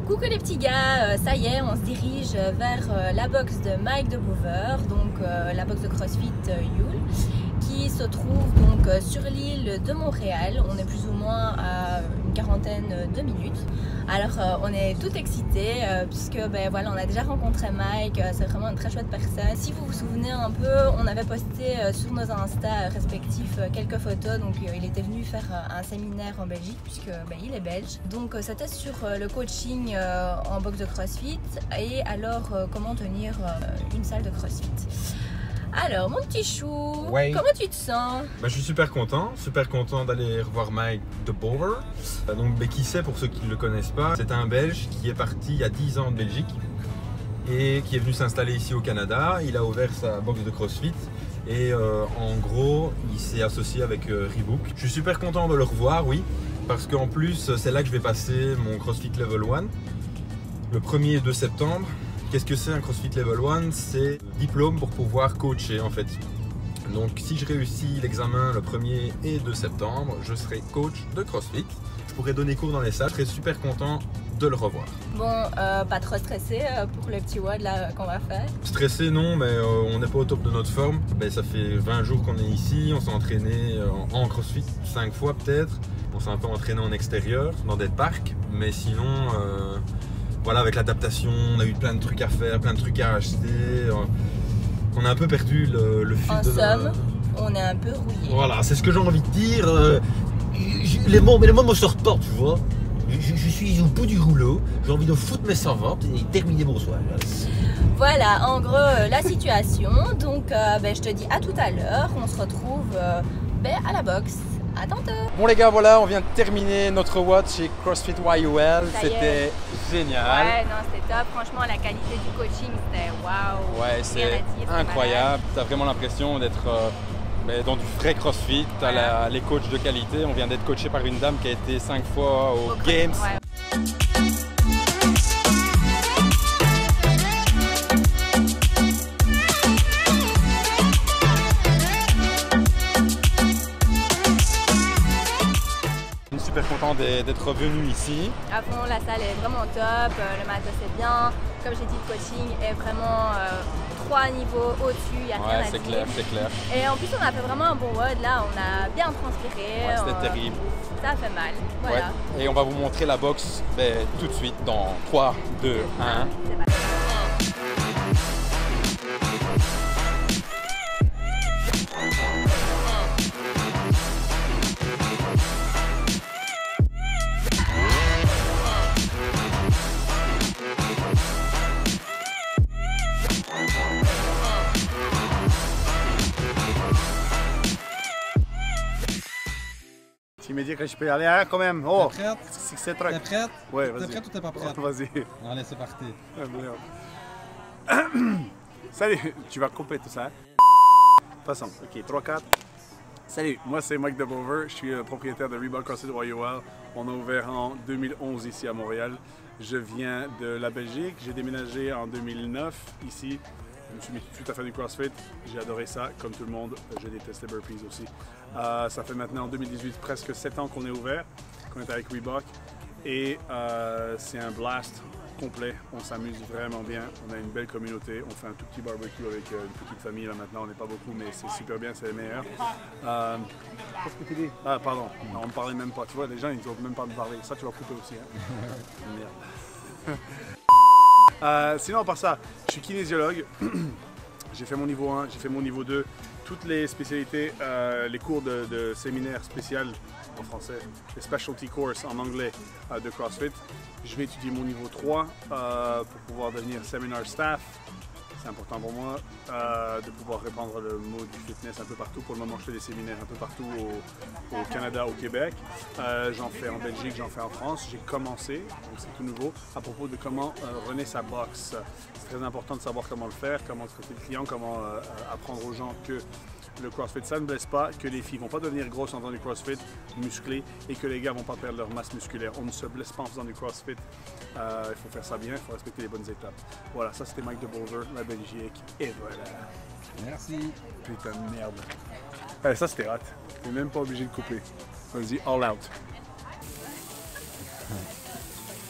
Coucou les petits gars, ça y est, on se dirige vers la box de Mike DeBover, donc la box de CrossFit Yule, qui se trouve donc sur l'île de Montréal. On est plus ou moins à une quarantaine de minutes. Alors on est tout excités puisque voilà, on a déjà rencontré Mike, c'est vraiment une très chouette personne. Si vous vous souvenez un peu, on avait posté sur nos Insta respectifs quelques photos, donc il était venu faire un séminaire en Belgique puisque il est belge. Donc c'était sur le coaching en box de CrossFit et alors comment tenir une salle de CrossFit. Alors mon petit chou, ouais. Comment tu te sens? Je suis super content d'aller revoir Mike DeBover. Donc qui c'est pour ceux qui ne le connaissent pas? C'est un Belge qui est parti il y a 10 ans de Belgique et qui est venu s'installer ici au Canada. Il a ouvert sa box de CrossFit et en gros il s'est associé avec Reebok. Je suis super content de le revoir, oui, parce qu'en plus c'est là que je vais passer mon CrossFit Level 1 le 1er et 2 septembre. Qu'est-ce que c'est un CrossFit Level 1? C'est un diplôme pour pouvoir coacher en fait. Donc si je réussis l'examen le 1er et 2 septembre, je serai coach de CrossFit. Je pourrai donner cours dans les salles, je serai super content de le revoir. Bon, pas trop stressé pour le petit WOD là qu'on va faire? Stressé non, mais on n'est pas au top de notre forme. Ça fait 20 jours qu'on est ici, on s'est entraîné en CrossFit 5 fois peut-être. On s'est un peu entraîné en extérieur, dans des parcs, mais sinon... Voilà, avec l'adaptation, on a eu plein de trucs à faire, plein de trucs à acheter. On a un peu perdu le fil en somme, on est un peu rouillé. Voilà, c'est ce que j'ai envie de dire. Les mots me sortent pas, tu vois. Je suis au bout du rouleau, j'ai envie de foutre mes servantes et terminer mon soir. Voilà, en gros, la situation. Donc, je te dis à tout à l'heure. On se retrouve à la boxe. À tantôt. Bon les gars, voilà, on vient de terminer notre WOD chez CrossFit YOL. C'était génial. Ouais, non, c'était top. Franchement, la qualité du coaching, c'était waouh. Ouais, c'est incroyable. Tu as vraiment l'impression d'être dans du vrai CrossFit. Tu as les coachs de qualité. On vient d'être coaché par une dame qui a été 5 fois aux Games. Ouais. Super content d'être venu ici. À fond, la salle est vraiment top, le matos est bien. Comme j'ai dit, le coaching est vraiment 3 niveaux au-dessus, il n'y a rien à dire. C'est clair. Et en plus, on a fait vraiment un bon WOD, là, on a bien transpiré. Ouais, c'était terrible. Ça a fait mal, voilà. Ouais. Et on va vous montrer la boxe tout de suite dans 3, 2, 1. C'est parti. Tu me dis que je peux y aller hein, quand même. Oh, t'es prête? c'est très... T'es prête? Ouais, vas-y. T'es prête ou t'es pas prête? Vas-y. Allez, c'est parti. Salut, tu vas couper tout ça. De toute façon, ok, 3, 4. Salut, moi c'est Mike DeBover, je suis le propriétaire de Reebok CrossFit YOL. On a ouvert en 2011 ici à Montréal. Je viens de la Belgique, j'ai déménagé en 2009 ici. Je me suis mis tout à fait du CrossFit, j'ai adoré ça, comme tout le monde, je déteste les burpees aussi. Ça fait maintenant en 2018 presque 7 ans qu'on est ouvert, qu'on est avec Reebok et c'est un blast complet, on s'amuse vraiment bien, on a une belle communauté, on fait un tout petit barbecue avec une petite famille là maintenant, on n'est pas beaucoup mais c'est super bien, c'est les meilleurs. Qu'est-ce que tu dis? Ah pardon, on ne parlait même pas, tu vois, les gens ils n'osent même pas me parler, ça tu vas couper aussi hein. Merde. Sinon, à part ça, je suis kinésiologue. J'ai fait mon niveau 1, j'ai fait mon niveau 2. Toutes les spécialités, les cours de séminaire spécial en français, les specialty courses en anglais de CrossFit. Je vais étudier mon niveau 3 pour pouvoir devenir seminar staff. C'est important pour moi de pouvoir répandre le mot du fitness un peu partout. Pour le moment, je fais des séminaires un peu partout au Canada, au Québec. J'en fais en Belgique, j'en fais en France. J'ai commencé, donc c'est tout nouveau, à propos de comment runner sa box. C'est très important de savoir comment le faire, comment traiter le client, comment apprendre aux gens que le CrossFit, ça ne blesse pas, que les filles ne vont pas devenir grosses en faisant du CrossFit, musclées, et que les gars ne vont pas perdre leur masse musculaire. On ne se blesse pas en faisant du CrossFit. Il faut faire ça bien, il faut respecter les bonnes étapes. Voilà, ça c'était Mike DeBover, la Belgique, et voilà. Merci. Putain de merde. Allez, ça c'était hot. T'es même pas obligé de couper. Vas-y, all out. Et on va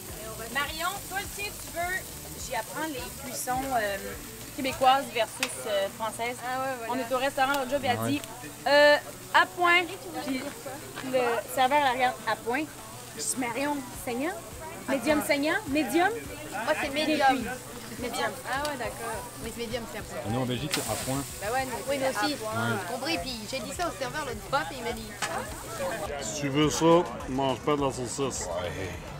Marion, toi, tu sais, tu veux, j'y apprends les cuissons québécoises versus françaises. Ah ouais, voilà. On est au restaurant l'autre jour, puis elle dit à point. Puis le serveur la regarde à point. Je dis Marion, saignant? Médium saignant? Médium? Oh, c'est médium. Médium. Ah ouais, d'accord. Oui, c'est médium, c'est un point. Nous en Belgique, c'est à point. Bah ouais, Oui, moi aussi. Ouais. Compris, puis j'ai dit ça au serveur l'autre fois, puis il m'a dit. Si tu veux ça, mange pas de la saucisse.